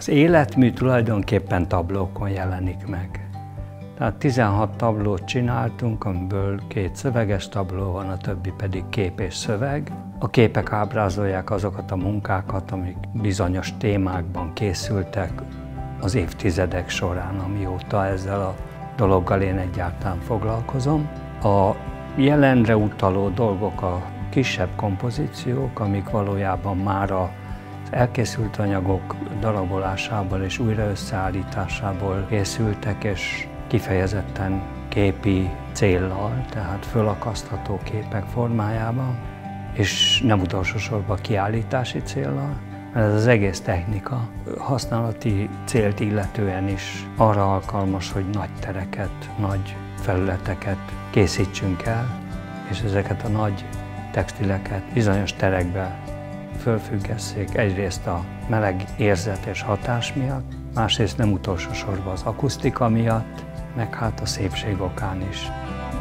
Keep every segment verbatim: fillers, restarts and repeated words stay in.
Az életmű tulajdonképpen tablókon jelenik meg. Tehát tizenhat tablót csináltunk, amiből két szöveges tabló van, a többi pedig kép és szöveg. A képek ábrázolják azokat a munkákat, amik bizonyos témákban készültek az évtizedek során, amióta ezzel a dologgal én egyáltalán foglalkozom. A jelenre utaló dolgok a kisebb kompozíciók, amik valójában már az elkészült anyagok darabolásából és újra összeállításából készültek, és kifejezetten képi céllal, tehát fölakasztható képek formájában, és nem utolsó sorban kiállítási céllal, mert ez az egész technika használati célt illetően is arra alkalmas, hogy nagy tereket, nagy felületeket készítsünk el, és ezeket a nagy textileket bizonyos terekbe fölfüggesszék, egyrészt a meleg érzet és hatás miatt, másrészt nem utolsó sorban az akusztika miatt, meg hát a szépség okán is.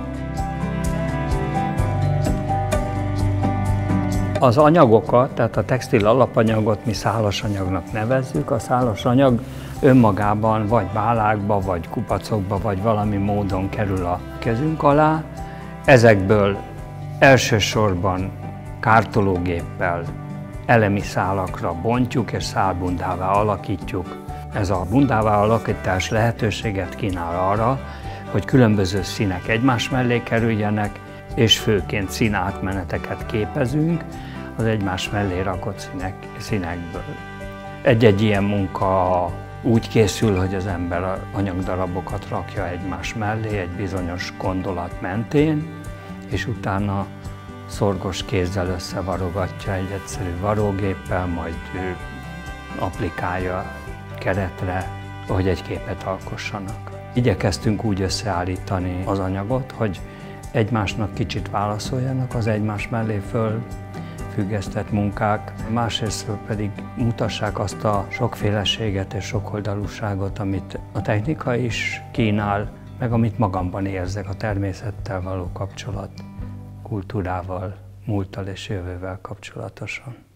Az anyagokat, tehát a textil alapanyagot mi szálas anyagnak nevezzük. A szálas anyag önmagában vagy bálákba, vagy kupacokba, vagy valami módon kerül a kezünk alá. Ezekből elsősorban kártológéppel elemi szálakra bontjuk és szálbundává alakítjuk. Ez a bundává alakítás lehetőséget kínál arra, hogy különböző színek egymás mellé kerüljenek, és főként színátmeneteket képezünk az egymás mellé rakott színek, színekből. Egy-egy ilyen munka úgy készül, hogy az ember anyagdarabokat rakja egymás mellé egy bizonyos gondolat mentén, és utána szorgos kézzel összevarogatja egy egyszerű varógéppel, majd ő applikálja keretre, hogy egy képet alkossanak. Igyekeztünk úgy összeállítani az anyagot, hogy egymásnak kicsit válaszoljanak az egymás mellé föl függesztett munkák, másrészt pedig mutassák azt a sokféleséget és sokoldalúságot, amit a technika is kínál, meg amit magamban érzek a természettel való kapcsolat, kultúrával, múlttal és jövővel kapcsolatosan.